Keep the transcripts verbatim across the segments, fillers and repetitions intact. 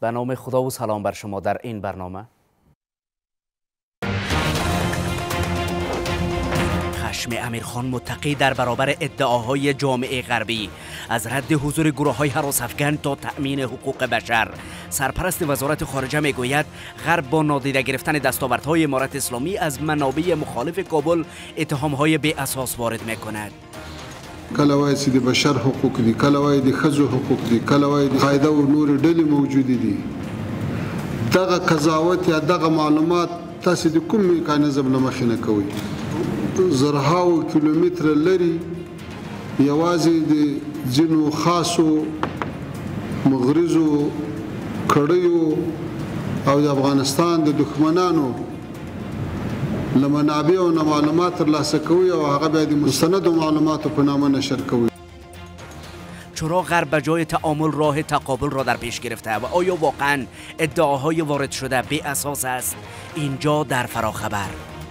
به نام خدا و سلام بر شما. در این برنامه خشم امیرخان متقی در برابر ادعاهای جامعه غربی از رد حضور گروه‌های هراس‌افکن تا تأمین حقوق بشر. سرپرست وزارت خارجه میگوید غرب با نادیده گرفتن دستاوردهای امارت اسلامی از منابع مخالف کابل اتهام‌های بی اساس وارد میکند. کله وایي چې د بشر حقوق دي، کله وایي د ښځو حقوق دي، کله وایي د قاعده او نور ډلې موجودې دي. دغه قضاوت یا دغه معلومات تاسو د کوم میکانیزم له مخې نه کوئ؟ زرهاو کیلومتره لري یوازې د ځینو خاصو مغرضو کړیو او د افغانستان د دښمنانو له منابع او معلومات ترلاسه کوي او هغه بیا د مستندو معلوماتو په نامه نشر کوي. چرا غرب به جای تعامل راه تقابل را در پیش گرفته و آیا واقعا ادعاهای وارد شده بی اساس است؟ اینجا در فراخبر.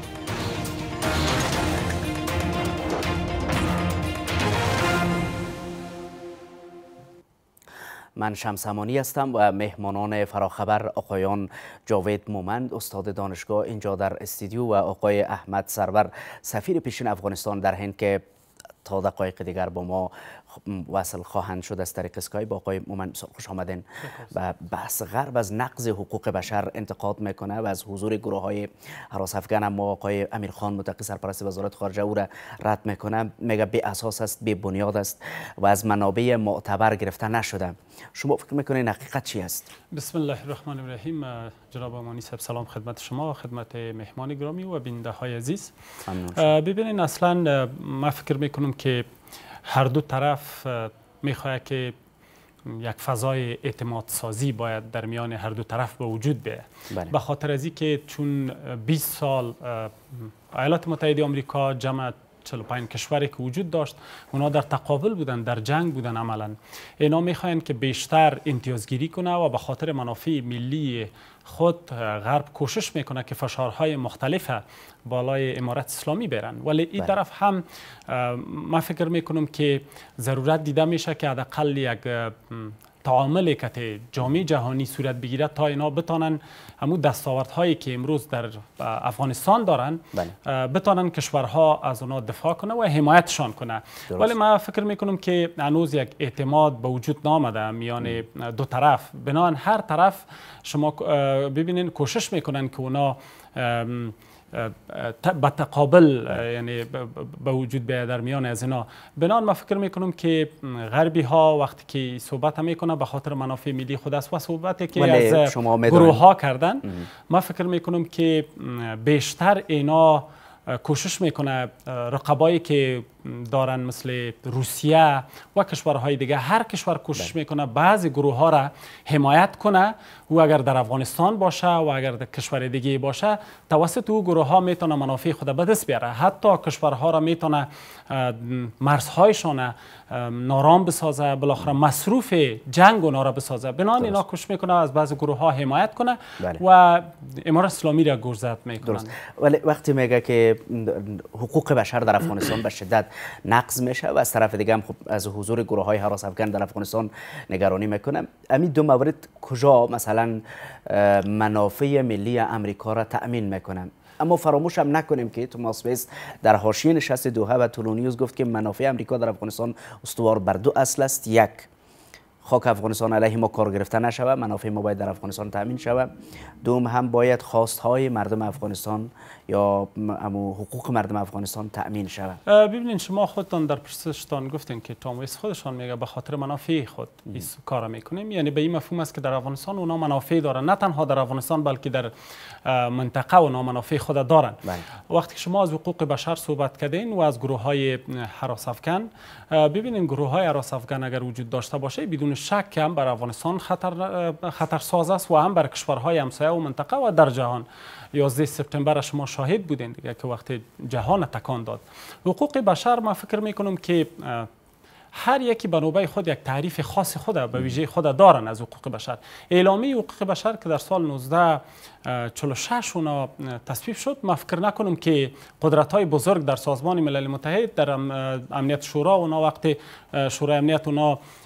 من شمس امانی هستم و مهمانان فراخبر آقایان جاوید مومند استاد دانشگاه اینجا در استودیو و آقای احمد سرور سفیر پیشین افغانستان در هند که تا دقایق دیگر با ما وصل خواهند شد از طریق اسکایپ. با آقای مومند خوش آمدین. و بحث غرب از نقض حقوق بشر انتقاد میکنه و از حضور گروه های هراس‌افکن، اما آقای امیرخان متقی سرپرست وزارت خارجه او را رد میکنه، میگه بی اساس است، بی بنیاد است و از منابع معتبر گرفته نشده. شما فکر میکنین حقیقت چی است؟ بسم الله الرحمن الرحیم. جناب امانی صاحب سلام خدمت شما و خدمت مهمان گرامی و بیننده های عزیز. ببینین اصلا ما فکر میکنم که هر دو طرف میخواهد که یک فضای اعتماد سازی باید در میان هر دو طرف به وجود بیاید. به خاطر از که چون بیست سال ایالات متحده آمریکا جمع چهل و پنج کشوری که وجود داشت اونا در تقابل بودن، در جنگ بودن. عملا اینا میخواین که بیشتر امتیازگیری کنه و به خاطر منافع ملی خود غرب کوشش میکنه که فشارهای مختلف بالای امارت اسلامی برن، ولی این طرف هم من فکر میکنم که ضرورت دیده میشه که حداقل یک تعاملی که جامعه جهانی صورت بگیره تا اینا بتانن همون دستاوردهایی که امروز در افغانستان دارن بتانن کشورها از اونا دفاع کنه و حمایتشان کنه. ولی من فکر میکنم که هنوز یک اعتماد به وجود نامده میان دو طرف. بنابراین هر طرف شما ببینین کوشش میکنن که اونا به تقابل یعنی به وجود بیاید در میان از اینا. بنابراین من فکر میکنم که غربی ها وقتی که صحبت میکنن به خاطر منافع ملی خود است و صحبتی که از گروه ها کردن من فکر میکنم که بیشتر اینا کوشش میکنه رقبایی که دارن مثل روسیه و کشورهای دیگه، هر کشور کوشش میکنه بعضی گروه ها را حمایت کنه و اگر در افغانستان باشه و اگر در کشور دیگه باشه توسط او گروه ها میتونه منافع خود به دست بیاره. حتی کشورها را میتونه مرزهایشان نارام بسازه، بالاخره مصروف جنگ اونا را بسازه. بنابراین اینا کوشش میکنه از بعضی گروه ها حمایت کنه بله. و امارت اسلامی را گرزد میکنن. ولی وقتی میگه که حقوق بشر در افغانستان به شدت نقض میشه و از طرف دیگه هم خب از حضور گروه های هراس‌افکن در افغانستان نگرانی میکنه، همین دو مورد کجا مثلا منافع ملی امریکا را تأمین میکنه؟ اما فراموش هم نکنیم که توماس ویس در حاشیه نشست دوحه و تولونیوز گفت که منافع امریکا در افغانستان استوار بر دو اصل است: یک، خاک افغانستان علیه ما کار گرفته نشود، منافع ما باید در افغانستان تامین شود. دوم هم باید خواستهای مردم افغانستان یا امو حقوق مردم افغانستان تامین شود. ببینید شما خودتان در پرسشتان گفتین که توماس ویس خودشان میگه به خاطر منافع خود این کار میکنیم، یعنی به این مفهوم است که در افغانستان اونا منافع دارن، نه تنها در افغانستان بلکه در منطقه اونا منافع خود دارن. بله. وقتی که شما از حقوق بشر صحبت کردین و از گروه های هراس‌افکن، ببینید گروه های هراس‌افکن اگر وجود داشته باشه بدون شک هم بر افغانستان خطر خطرساز است و هم بر کشورهای همسایه و منطقه و در جهان. یازده سپتامبر شما شاهد بودین دیگه که وقتی جهان تکان داد. حقوق بشر من فکر میکنم که هر یکی به نوبه خود یک تعریف خاص خود به ویژه خود دارن از حقوق بشر. اعلامیه حقوق بشر که در سال نوزده چهل و شش اونا تصویب شد، من فکر نکنم که قدرت‌های بزرگ در سازمان ملل متحد در امنیت شورا اونا وقتی شورای امنیت اونا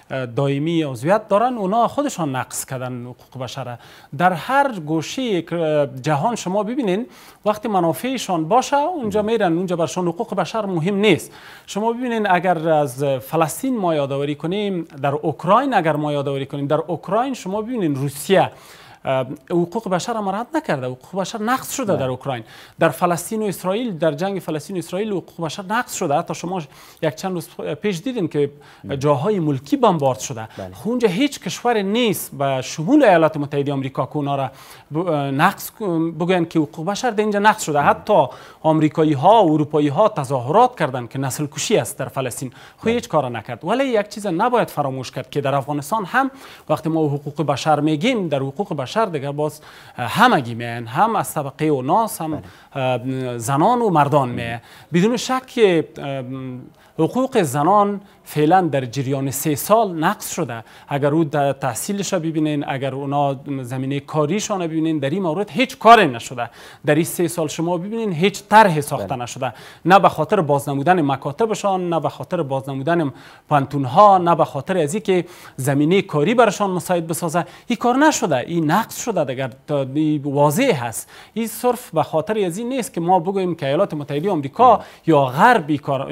دائمی عضویت دارن اونا خودشان نقض کردن حقوق بشر. در هر گوشه جهان شما ببینین وقتی منافعشان باشه اونجا میرن، اونجا برشان حقوق بشر مهم نیست. شما ببینین اگر از فلسطین ما یادآوری کنیم، در اوکراین اگر ما یادآوری کنیم، در اوکراین شما ببینین روسیه حقوق بشر را مراعات نکرده، حقوق بشر نقض شده در اوکراین. در فلسطین و اسرائیل، در جنگ فلسطین و اسرائیل حقوق بشر نقض شده. حتی شما یک چند روز پیش دیدین که جاهای ملکی بمبارد شده. اونجا هیچ کشور نیست به شمول ایالات متحده آمریکا که اونا را نقض بگن که حقوق بشر در اینجا نقض شده. حتی آمریکایی ها و اروپایی ها تظاهرات کردند که نسل کشی است در فلسطین، خو هیچ کار نکرد. ولی یک چیز نباید فراموش کرد که در افغانستان هم وقتی ما حقوق بشر میگیم، در حقوق بشر دیگر باز همگی میان، هم از طبقه و ناس، هم زنان و مردان میان. بدون شک حقوق زنان فعلا در جریان سه سال نقض شده. اگر او تحصیلش ببینین، اگر اونا زمینه کاریشان ببینین، در این مورد هیچ کاری نشده. در این سه سال شما ببینین هیچ طرح ساخته نشده، نه به خاطر بازنمودن مکاتبشان، نه به خاطر بازنمودن پانتونها، نه به خاطر از اینکه زمینه کاری برشان مساعد بسازه. این کار نشده، این نقض شده. دیگر واضح هست. این صرف به خاطر از این نیست که ما بگوییم که ایالات متحده آمریکا یا غرب این کار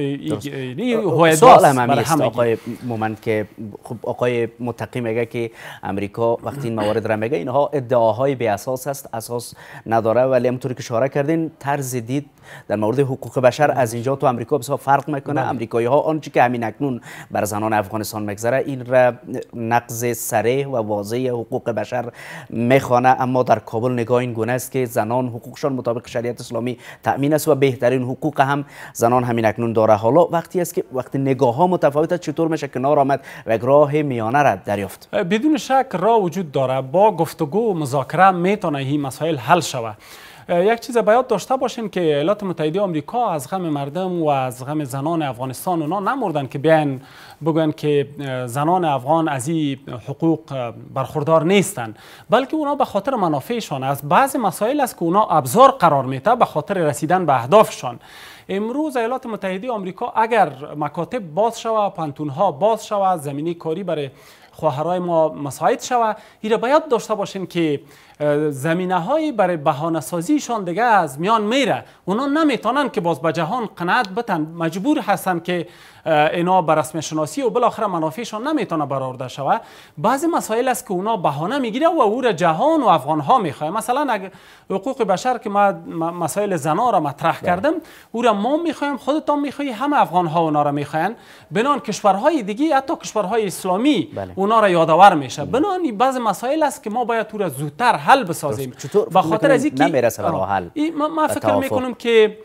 است. آقای مومند که خب آقای متقی میگه که امریکا وقتی این موارد را میگه اینها ادعاهای بی اساس است، اساس نداره. ولی همونطوری که اشاره کردین طرز دید در مورد حقوق بشر از اینجا تو امریکا بسیار فرق میکنه. امریکایی ها آنچه که همین اکنون بر زنان افغانستان میگذره این را نقض صریح و واضح حقوق بشر میخوانه، اما در کابل نگاه این گونه است که زنان حقوقشان مطابق شریعت اسلامی تأمین است و بهترین حقوق هم زنان همین اکنون داره. حالا وقتی است که وقتی نگاه ها متفاوت است چطور میشه کنار آمد و یک راه میانه را دریافت؟ بدون شک راه وجود داره. با گفتگو و مذاکره میتونه این مسائل حل شود. یک چیز باید داشته باشین که ایالات متحده آمریکا از غم مردم و از غم زنان افغانستان اونا نمردن که بیان بگن که زنان افغان از این حقوق برخوردار نیستند، بلکه اونا به خاطر منافعشان از بعضی مسائل است که اونا ابزار قرار میده به خاطر رسیدن به اهدافشان. امروز ایالات متحده آمریکا اگر مکاتب باز شود، پانتونها باز شود، زمینه کاری برای خواهرای ما مساعد شود، این را باید داشته باشین که زمینه های برای بهانه سازیشان دیگه از میان میره. اونا نمیتونن که باز به جهان قناعت بتن، مجبور هستن که اینا به رسم شناسی و بالاخره منافعشان نمیتونه برآورده شود. بعضی مسائل است که اونا بهانه میگیره و او را جهان و افغان ها میخواه. مثلا اگر حقوق بشر که ما مسائل زنا را مطرح کردم، او را ما میخوایم، خودتان میخوایی، همه افغان ها اونا را میخواین. بنان کشورهای دیگه حتی کشورهای اسلامی بله. اونا را یادآور میشه. بنان بعضی مسائل است که ما باید او را زودتر حل بسازیم. و خاطر از اینکه نمیرسه به راه حل. ما فکر میکنم که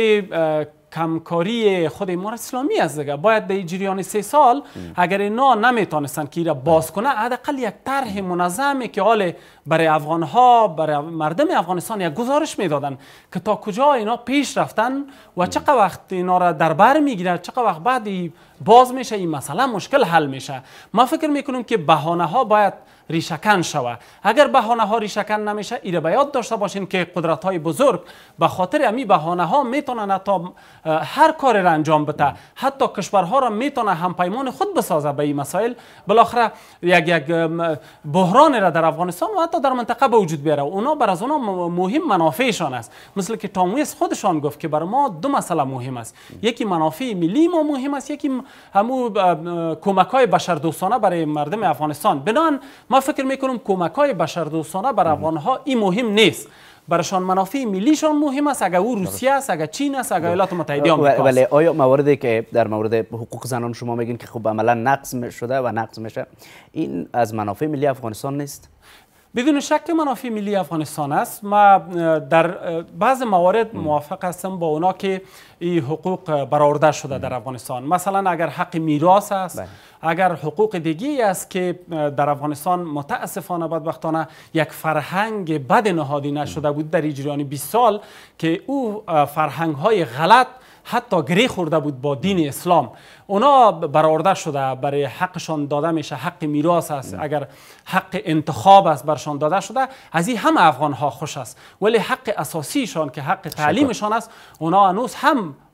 کمکاری خود امارت اسلامی است دیگه. باید در جریان سه سال اگر اینا نمیتونستن که را باز کنه، حداقل یک طرح منظمی که حال برای افغان ها، برای مردم افغانستان یک گزارش میدادن که تا کجا اینا پیش رفتن و چقدر وقت اینا را در بر میگیره، چقدر وقت بعدی باز میشه این مسئله مشکل حل میشه. ما فکر میکنم که بهانه ها باید ریشه‌کن شود. اگر بهانه ها ریشه‌کن نمیشه، ایره باید داشته باشین که قدرت های بزرگ به خاطر امی بهانه ها میتونن تا هر کاری را انجام بده، حتی کشورها را میتونه همپیمان خود بسازه به این مسائل. بالاخره یک یک بحران را در افغانستان و حتی در منطقه به وجود بیاره. اونا بر از اونا مهم منافعشان است. مثل که تام ویس خودشان گفت که بر ما دو مسئله مهم است، یکی منافع ملی ما مهم است، یکی همو کمک‌های بشردوستانه برای مردم افغانستان. بنان ما فکر میکنم کمک‌های بشردوستانه برای افغان‌ها این مهم نیست. برشان منافع ملیشان مهم است. اگر او روسیه است، اگر چین است، اگر ایالات متحده آمریکا است. ولی آیا مواردی که در مورد حقوق زنان شما میگین که خب عملا نقض شده و نقض میشه، این از منافع ملی افغانستان نیست؟ بدون شک منافع ملی افغانستان است. ما در بعض موارد موافق هستم با اونا که این حقوق برآورده شده در افغانستان. مثلا اگر حق میراث است، بله. اگر حقوق دیگی است که در افغانستان متاسفانه بدبختانه یک فرهنگ بد نهادی نشده بود در جریان بیست سال که او فرهنگ های غلط حتی گره خورده بود با دین اسلام، اونا برآورده شده، برای حقشان داده میشه. حق میراث است، اگر حق انتخاب است برشان داده شده، از این همه افغان ها خوش است. ولی حق اساسیشان که حق تعلیمشان است، اونا هنوز هم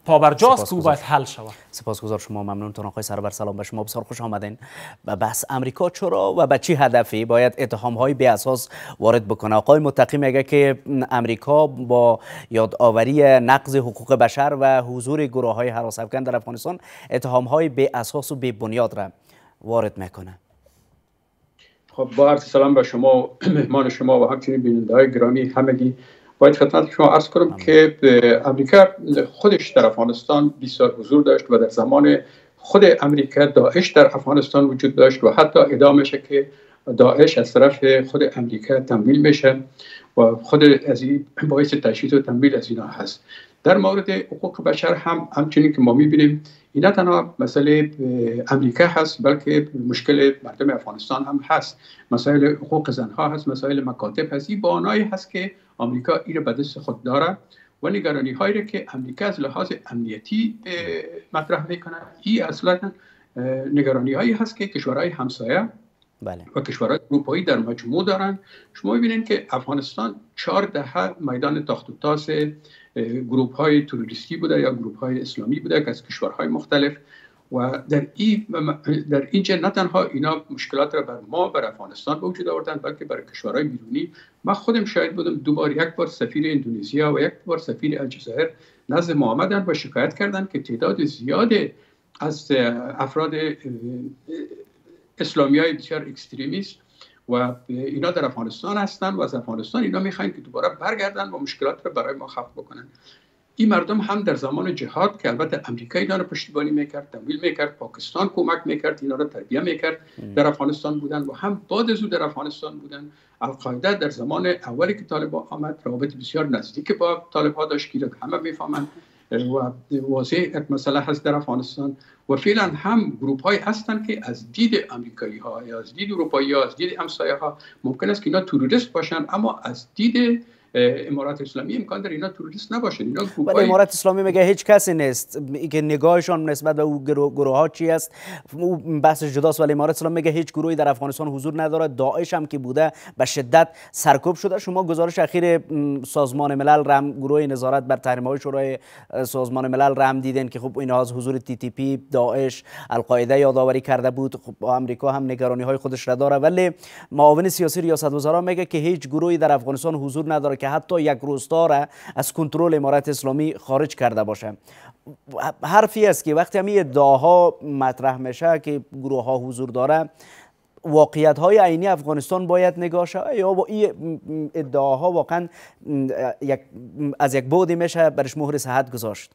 پابرجاست که او باید حل شود. سپاسگزار شما، ممنونتون آقای سرور. سلام به شما، بسیار خوش آمدین. و بس امریکا چرا و به چی هدفی باید اتهام‌های بی اساس وارد بکنه؟ آقای متقی میگه که امریکا با یادآوری نقض حقوق بشر و حضور گروه‌های هراس افکن در افغانستان اتهام‌های بی اساس و بی بنیاد را وارد میکنه. خب با عرض سلام به شما، مهمان شما و همچنین بیننده‌های گرامی همگی، باید خدمت شما عرض کنم آمین. که امریکا خودش در افغانستان بیست سال حضور داشت و در زمان خود امریکا داعش در افغانستان وجود داشت و حتی ادعا میشه که داعش از طرف خود امریکا تمویل میشه و خود از این باعث تشویش و تمویل از اینا هست. در مورد حقوق بشر هم همچنین که ما میبینیم اینا تنها مسئله امریکا هست، بلکه مشکل مردم افغانستان هم هست. مسائل حقوق زنها هست، مسائل مکاتب هست. این بانایی هست که امریکا این به دست خود داره و نگرانی هایی که امریکا از لحاظ امنیتی مطرح میکنه، این اصلا نگرانی هایی هست که کشورهای همسایه بله. و کشورهای اروپایی در مجموع دارن. شما ببینید که افغانستان چهار دهه میدان تاخت و تاس گروپ های تروریستی بوده یا گروپ های اسلامی بوده که از کشورهای مختلف و در این در اینجا نه تنها اینا مشکلات را بر ما بر افغانستان به وجود آوردن، بلکه برای کشورهای بیرونی. من خودم شاهد بودم، دو بار، یک بار سفیر اندونزیا و یک بار سفیر الجزایر نزد ما آمدن و شکایت کردند که تعداد زیاد از افراد اسلامی های بسیار اکستریمیست و اینا در افغانستان هستن و از افغانستان اینا میخواین که دوباره برگردن و مشکلات رو برای ما خلق بکنن. این مردم هم در زمان جهاد که البته امریکا اینا رو پشتیبانی میکرد، تمویل میکرد، پاکستان کمک میکرد، اینا رو تربیت میکرد، در افغانستان بودن و هم بعد از او در افغانستان بودن. القاعده در زمان اولی که طالبان آمد روابط بسیار نزدیک با طالبان داشت که همه میفهمن و واضح یک مسئله هست در افغانستان و فعلا هم گروپ های هستن که از دید امریکایی ها یا از دید اروپایی ها، از دید همسایه ها ممکن است که اینا تروریست باشن، اما از دید امارات اسلامی امکان داره اینا تروریست نباشن. اینا ولی امارات اسلامی میگه هیچ کسی نیست که نگاهشون نسبت به او گروه ها چی است او بحث جداست، ولی امارات اسلامی میگه هیچ گروهی در افغانستان حضور نداره. داعش هم که بوده به شدت سرکوب شده. شما گزارش اخیر سازمان ملل رم گروه نظارت بر تحریم‌های شورای سازمان ملل رم دیدن که خب اینها از حضور تی تی پی، داعش، القاعده یادآوری کرده بود. خب آمریکا هم نگرانی های خودش را داره، ولی معاون سیاسی ریاست وزرا میگه که هیچ گروهی در افغانستان حضور نداره که حتی یک روستا را از کنترل امارات اسلامی خارج کرده باشه. حرفی است که وقتی همین ادعاها مطرح میشه که گروه ها حضور داره، واقعیت های عینی افغانستان باید نگاه شود یا با این ادعاها واقعا یک از یک بعدی میشه برش مهر صحت گذاشت؟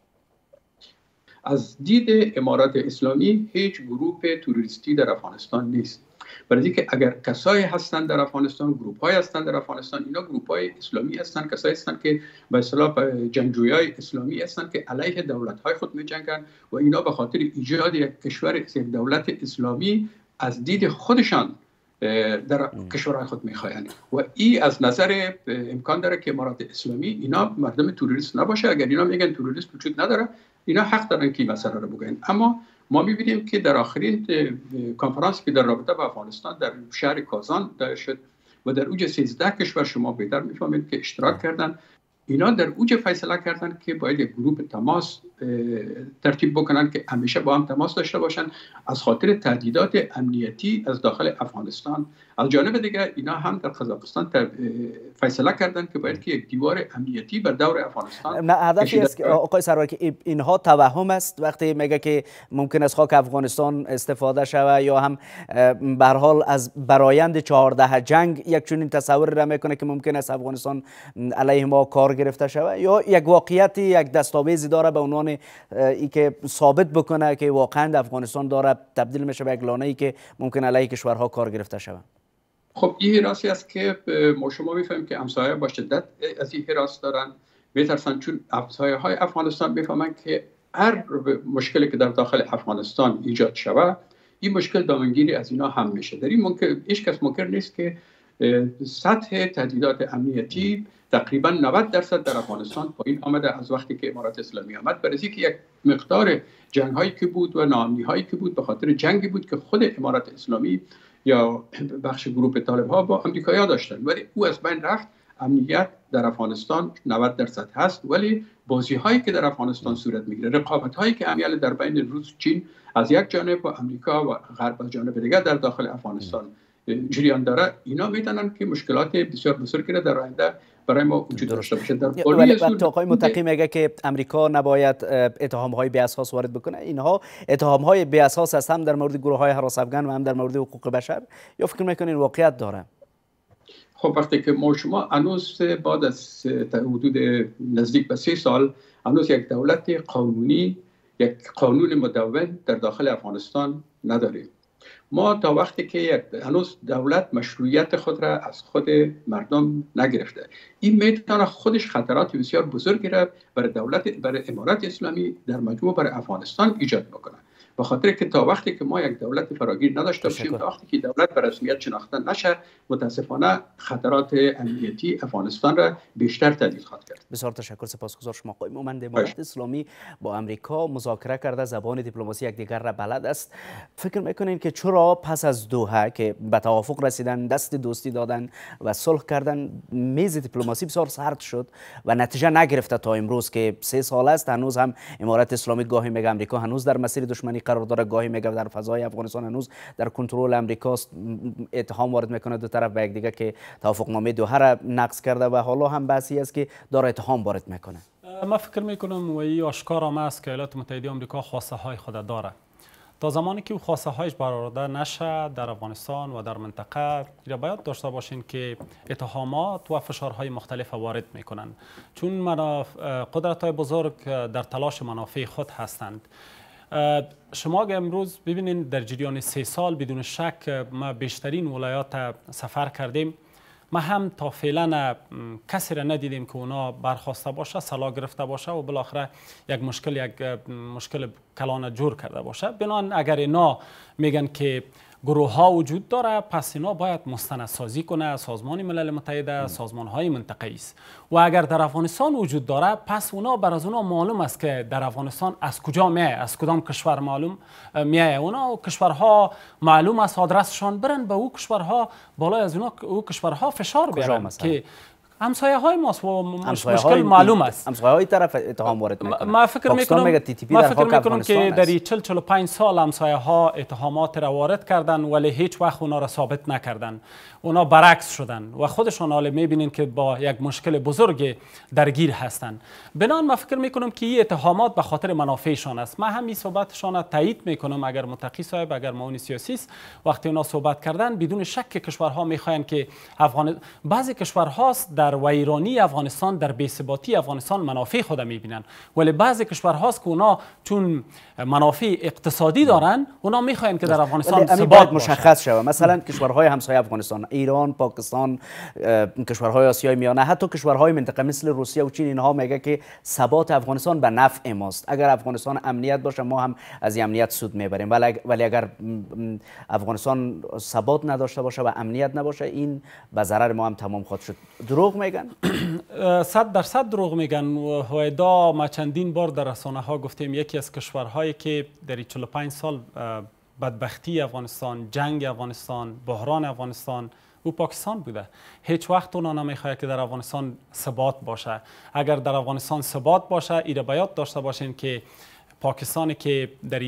از دید امارات اسلامی هیچ گروه تروریستی در افغانستان نیست. برای اینکه اگر کسایی هستند در افغانستان، گروپ‌های هستند در افغانستان، اینا گروپ‌های اسلامی هستند، کسایی هستند که به اصطلاح جنگجویای اسلامی هستند که علیه دولت‌های خود می‌جنگند و اینا به خاطر ایجاد یک کشور، یک دولت اسلامی از دید خودشان در کشورهای خود می‌خواهند و این از نظر امکان داره که امارات اسلامی اینا مردم تروریست نباشه. اگر اینا میگن تروریست وجود نداره، اینا حق دارن که این مسئله رو بگن. اما ما می‌بینیم که در آخرین کنفرانسی که در رابطه با افغانستان در شهر کازان دایر شد و در اوج سیزده کشور، شما بهتر می‌فهمید که اشتراک کردن، اینا در اوج فیصله کردن که باید یک گروه تماس ترتیب بکنن که همیشه با هم تماس داشته باشن از خاطر تهدیدات امنیتی از داخل افغانستان. از جانب دیگه اینا هم در قزاقستان فیصله کردن که باید که یک دیوار امنیتی بر دور افغانستان. نه هدفی است که آقای سرور که اینها توهم است وقتی میگه که ممکن است خاک افغانستان استفاده شود یا هم به هر حال از برایند چهارده جنگ یک چنین تصور را میکنه که ممکن است افغانستان علیه ما کار گرفته شود یا یک واقعیتی، یک دستاویزی داره به عنوان ای که ثابت بکنه که واقعا افغانستان داره تبدیل میشه به یک لانه‌ای که ممکن علیه کشورها کار گرفته شود؟ خب این راستی است که ما شما میفهمیم که همسایه با شدت از این حراس دارن، میترسن، چون همسایه های افغانستان میفهمن که هر مشکلی که در داخل افغانستان ایجاد شود این مشکل دامنگیری از اینا هم میشه. در این ممکن هیچ کس ممکن نیست که سطح تهدیدات امنیتی تقریبا نود درصد در افغانستان پایین آمده از وقتی که امارات اسلامی آمد، برای اینکه یک مقدار جنگ هایی که بود و ناامنی هایی که بود به خاطر جنگی بود که خود امارات اسلامی یا بخش گروه طالب ها با امریکایی ها داشتن، ولی او از بین رفت. امنیت در افغانستان نود درصد هست، ولی بازی هایی که در افغانستان صورت میگیره، رقابت هایی که امیال در بین روس چین از یک جانب و امریکا و غرب از جانب دیگر در داخل افغانستان جریان داره، اینا میتونن که مشکلات بسیار بزرگی را در آینده برای ما وجود داشته باشه. در ولی وقتی آقای متقی میگه که امریکا نباید اتهام های بی اساس وارد بکنه، اینها اتهام های بی اساس است، هم در مورد گروه های هراس افغان و هم در مورد حقوق بشر، یا فکر میکنین واقعیت داره؟ خب وقتی که ما شما هنوز بعد از حدود نزدیک به سه سال هنوز یک دولت قانونی، یک قانون مدون در داخل افغانستان نداریم. ما تا وقتی که یک هنوز دولت مشروعیت خود را از خود مردم نگرفته، این میتونه خودش خطرات بسیار بزرگی را برای دولت، برای امارت اسلامی در مجموع برای افغانستان ایجاد میکنه. به خاطر که تا وقتی که ما یک دولت فراگیر نداشته باشیم، تا وقتی که دولت به رسمیت شناخته نشه، متاسفانه خطرات امنیتی افغانستان را بیشتر تهدید خواهد کرد. بسیار تشکر، سپاسگزار شما. آقای مومند، امارت اسلامی با امریکا مذاکره کرده، زبان دیپلماسی یکدیگر را بلد است. فکر میکنین که چرا پس از دوحه که به توافق رسیدن، دست دوستی دادن و صلح کردن، میز دیپلماسی بسیار سرد شد و نتیجه نگرفته تا امروز که سه سال است؟ هنوز هم امارت اسلامی گاهی میگه امریکا هنوز در مسیر دشمنی قرار داره، گاهی میگه در فضای افغانستان هنوز در کنترل امریکاست، اتهام وارد میکنه دو طرف به یکدیگر که توافقنامه دوحه را نقض کرده و حالا هم بحثی است که داره اتهام وارد میکنه. ما فکر میکنم و این آشکار هم است که ایالات متحده آمریکا خواسته های خود داره. تا زمانی که او خواسته هایش برآورده نشه در افغانستان و در منطقه، باید داشته باشین که اتهامات و فشارهای مختلف وارد میکنن، چون قدرت های بزرگ در تلاش منافع خود هستند. شما اگه امروز ببینید در جریان سه سال بدون شک ما بیشترین ولایات سفر کردیم، ما هم تا فعلا کسی را ندیدیم که اونا برخواسته باشه، سلاح گرفته باشه و بالاخره یک مشکل یک مشکل کلان جور کرده باشه. بنابراین اگر اینا میگن که گروه ها وجود داره، پس اینا باید مستندسازی کنه، سازمان ملل متحد، سازمان های منطقه‌ای است. و اگر در افغانستان وجود داره، پس اونا بر از اونا معلوم است که در افغانستان از کجا میای، از کدام کشور معلوم میای. اونا کشورها معلوم است، آدرسشان برن به او کشورها، بالای از اونا او کشورها فشار بیارن که همسایه های ماست و مشکل معلوم است. همسایه های طرف اتهام وارد میکنه. ما فکر میکنم ما فکر میکنم که در چهل چهل و پنج سال همسایه ها اتهامات را وارد کردن، ولی هیچ وقت اونا را ثابت نکردن. اونا برعکس شدن و خودشان حالا میبینین که با یک مشکل بزرگ درگیر هستن. بنابراین ما فکر میکنم که این اتهامات به خاطر منافعشان است. ما همین صحبتشان را تایید میکنم. اگر متقی صاحب، اگر معاون سیاسی است، وقتی اونا صحبت کردن، بدون شک کشورها میخواین که افغان بعضی کشورها در ویرانی افغانستان، در بی‌ثباتی افغانستان منافع خود میبینن، ولی بعضی کشورهاست که اونا چون منافع اقتصادی دارن، اونا میخواین که در افغانستان ثبات مشخص شود. مثلا کشورهای همسایه افغانستان، ایران، پاکستان، کشورهای آسیای میانه، حتی کشورهای منطقه مثل روسیه و چین، اینها میگه که ثبات افغانستان به نفع ماست. اگر افغانستان امنیت باشه، ما هم از امنیت سود میبریم، ولی اگر افغانستان ثبات نداشته باشه و امنیت نباشه، این به ضرر ما هم تمام خواهد شد. دروغ میگن؟ صد درصد دروغ میگن. و ادا ما چندین بار در رسانه ها گفتیم یکی از کشورهایی که در چهل و پنج سال بدبختی افغانستان، جنگ افغانستان، بحران افغانستان او پاکستان بوده. هیچ وقت اونا نمیخواد که در افغانستان ثبات باشه. اگر در افغانستان ثبات باشه، ایره باید داشته باشین که پاکستانی که در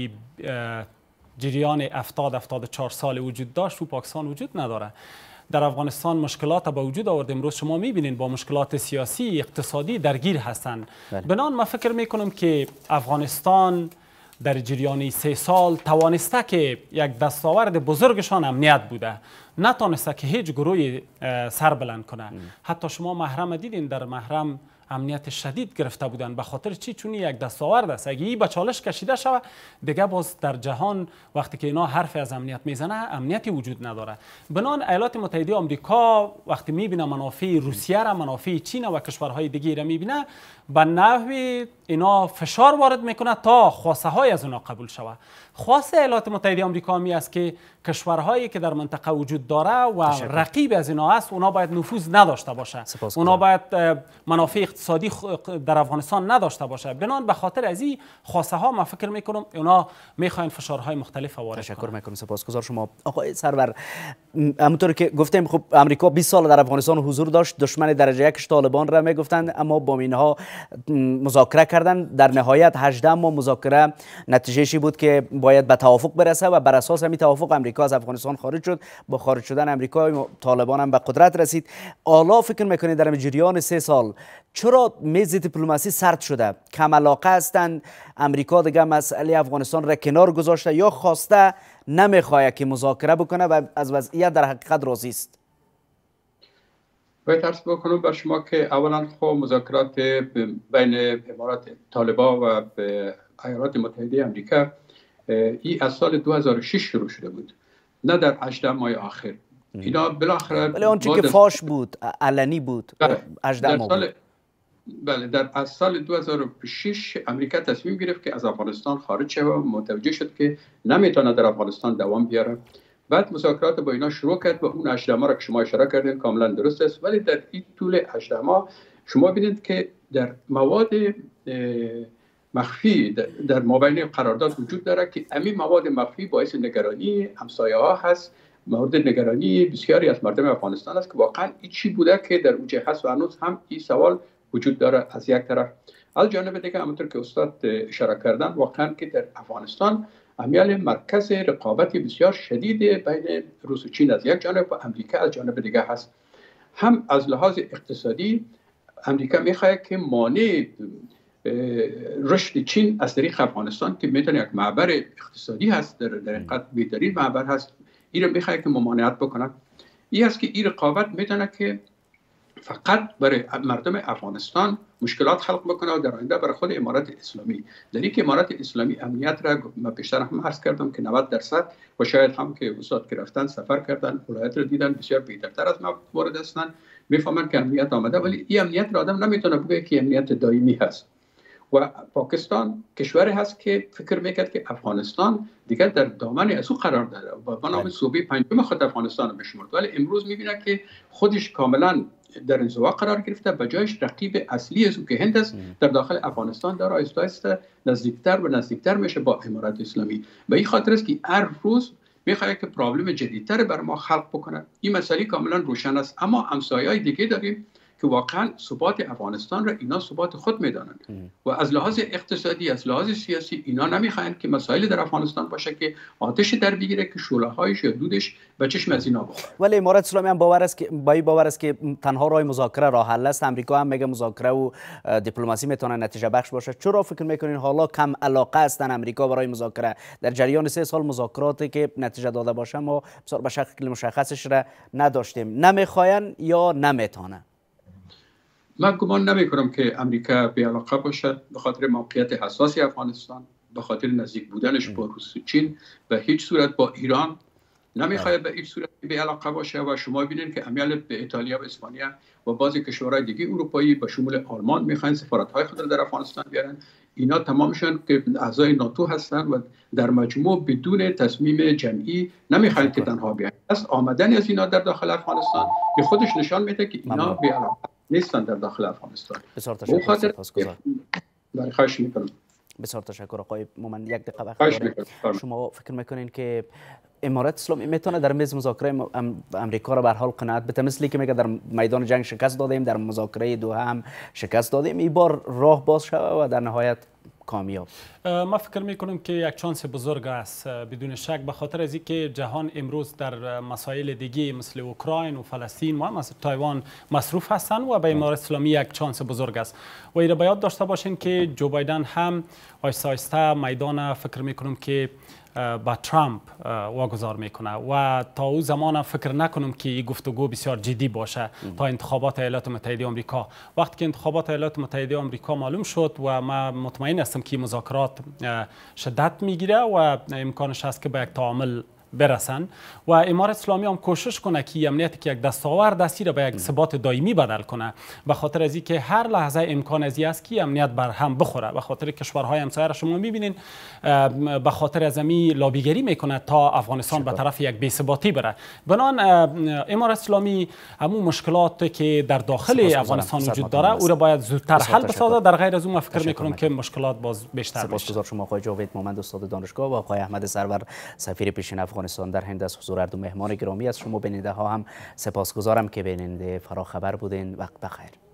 جریان هفتاد هفتاد و چهار سال وجود داشت، او پاکستان وجود نداره. در افغانستان مشکلات به وجود آورد. امروز شما میبینید با مشکلات سیاسی، اقتصادی درگیر هستند. بنابراین من فکر میکنم که افغانستان در جریان سه سال توانسته که یک دستاورد بزرگشان امنیت بوده، نتانسته که هیچ گروهی سر بلند کنه. حتی شما محرم دیدین، در محرم امنیت شدید گرفته بودن. به خاطر چی؟ چون یک دستاورد است. اگه این به چالش کشیده شود، دیگه باز در جهان وقتی که اینا حرف از امنیت میزنه، امنیتی وجود نداره. بنابراین ایالات متحده آمریکا وقتی میبینه منافع روسیه را، منافع چین و کشورهای دیگه را میبینه، به نحوی اینا فشار وارد میکنه تا خواسته های از اونا قبول شود. خواسته ایالات متحده آمریکا می است که کشورهایی که در منطقه وجود داره و رقیب از اینا است، اونا باید نفوذ نداشته باشه. اونا باید منافع اقتصادی در افغانستان نداشته باشه. بنان به خاطر از این خواسته ها ما فکر میکنم اونا میخواین فشارهای مختلف وارد کنن. تشکر میکنم، سپاسگزار شما آقای سرور. همونطور که گفتیم خب امریکا بیست سال در افغانستان حضور داشت، دشمن درجه یکش طالبان را میگفتند، اما با اینها مذاکره کردن. در نهایت هجده ماه مذاکره نتیجهشی بود که باید به توافق برسه و بر اساس همین توافق امریکا از افغانستان خارج شد. با خارج شدن امریکا طالبان هم به قدرت رسید. حالا فکر میکنید در جریان سه سال چرا میز دیپلماسی سرد شده؟ کم علاقه هستند؟ امریکا دیگه مسئله افغانستان را کنار گذاشته یا خواسته نمیخواد که مذاکره بکنه و از وضعیت در حقیقت راضی است؟ باید عرض بکنم بر شما که اولا خب مذاکرات بین امارات طالبان و ایالات متحده آمریکا این از سال دو هزار و شش شروع شده بود، نه در هجده ماه آخر. اینا بالاخره ولی آنچه که فاش بود علنی بود هجده ماه بود. بله، در از سال دو هزار و شش امریکا تصمیم گرفت که از افغانستان خارج شد و متوجه شد که نمیتونه در افغانستان دوام بیاره. بعد مذاکرات با اینا شروع کرد و اون هجده ماه را که شما اشاره کردین کاملا درست است. ولی در این طول هجده ماه شما ببینید که در مواد مخفی در مابین قرارداد وجود داره که همین مواد مخفی باعث نگرانی همسایه ها هست، مورد نگرانی بسیاری از مردم افغانستان است که واقعا این چی بوده که در اوجه هست و هنوز هم این سوال وجود داره از یک طرف. از جانب دیگه همونطور که استاد اشاره کردن واقعا که در افغانستان امیال مرکز رقابت بسیار شدید بین روس و چین از یک جانب و امریکا از جانب دیگه هست. هم از لحاظ اقتصادی امریکا میخواد که مانع رشد چین از طریق افغانستان که میتونه یک معبر اقتصادی هست، در در حقیقت بهترین معبر هست، این رو میخواد که ممانعت بکنه. این است که این رقابت میتونه که فقط برای مردم افغانستان مشکلات خلق بکنه و در آینده برای خود امارات اسلامی. در این که امارات اسلامی امنیت را ما پیشتر هم عرض کردم که نود درصد و شاید هم که استاد که رفتن سفر کردن ولایت رو دیدن بسیار بهترتر از ما وارد هستن، میفهمن که امنیت آمده، ولی این امنیت را آدم نمیتونه بگه که امنیت دائمی هست. و پاکستان کشوری هست که فکر میکرد که افغانستان دیگر در دامن از او قرار داره و به نام صوبه پنجم خود افغانستان رو بشمرد، ولی امروز میبینه که خودش کاملا در انزوا قرار گرفته، به جایش رقیب اصلی از او که هند است در داخل افغانستان داره آهسته آهسته نزدیکتر و نزدیکتر میشه با امارات اسلامی. به این خاطر است که هر روز میخواد که پرابلم جدیدتر بر ما خلق بکنه. این مسئله کاملا روشن است. اما همسایه‌های دیگه داریم که واقعا ثبات افغانستان را اینا ثبات خود میدانند و از لحاظ اقتصادی از لحاظ سیاسی اینا نمیخواین که مسائل در افغانستان باشه که آتش در بگیره که شعله‌هایش یا دودش به چشم از اینا بخوره. ولی امارات اسلامی هم باور است که با این باور است که تنها راه مذاکره راه حل است. امریکا هم میگه مذاکره و دیپلماسی میتونه نتیجه بخش باشه. چرا فکر میکنین حالا کم علاقه هستن امریکا برای مذاکره؟ در جریان سه سال مذاکراتی که نتیجه داده باشه ما بسیار به شکل مشخصش را نداشتیم. نمیخواین یا نمیتونه؟ من گمان نمی کنم که امریکا بی علاقه باشد به خاطر موقعیت حساسی افغانستان، به خاطر نزدیک بودنش با روسیه و چین، به هیچ صورت با ایران نمیخواد به هیچ صورت بی علاقه باشه. و شما ببینید که امیال به ایتالیا و اسپانیا و بعضی کشورهای دیگه اروپایی به شمول آلمان میخواین سفارت‌های خود را در افغانستان بیارن. اینا تمامشون که اعضای ناتو هستن و در مجموع بدون تصمیم جمعی نمیخواین که تنها بیان. از آمدن از اینا در داخل افغانستان که خودش نشان میده که اینا بی علاقه نیستن در داخل افغانستان. بسیار تشکر. برای خواهش میکنم. بسیار تشکر آقای مومن. یک دقیقه وقت داریم. شما فکر میکنین که امارات اسلامی میتونه در میز مذاکره امریکا را به هر حال قناعت بده، مثلی که میگه در میدان جنگ شکست دادیم، در مذاکره دوحه هم شکست دادیم، این بار راه باز شود و در نهایت کامیاب؟ ما فکر میکنم که یک چانس بزرگ است بدون شک، به خاطر از اینکه جهان امروز در مسائل دیگه مثل اوکراین و فلسطین و مثل تایوان مصروف هستند و به امارات اسلامی یک چانس بزرگ است. و این را باید داشته باشین که جو بایدن هم آیسته آیسته میدان فکر میکنم که با ترامپ واگذار میکنه و تا او زمان فکر نکنم که این گفتگو بسیار جدی باشه تا انتخابات ایالات متحده آمریکا. وقتی که انتخابات ایالات متحده آمریکا معلوم شد و ما مطمئن هستم که مذاکرات شدت میگیره و امکانش هست که به یک تعامل برسن و امارت اسلامی هم کوشش کنه که امنیتی که یک دستاورد است را به یک ثبات دائمی بدل کنه، به خاطر از اینکه هر لحظه امکان ازی است که امنیت بر هم بخوره. به خاطر کشورهای همسایه را شما میبینین به خاطر از امی لابیگری میکنه تا افغانستان به طرف یک بی‌ثباتی بره. بنان امارت اسلامی همون مشکلات که در داخل افغانستان وجود داره او را باید زودتر حل بسازه. در غیر از اون فکر میکنم که مشکلات باز بیشتر میشه. سپاسگزار شما آقای جاوید مومند استاد دانشگاه و آقای احمد سرور سفیر پیشین افغانستان در هند از حضور هر دو مهمان گرامی. از شما بیننده ها هم سپاسگزارم که بیننده فراخبر بودین. وقت بخیر.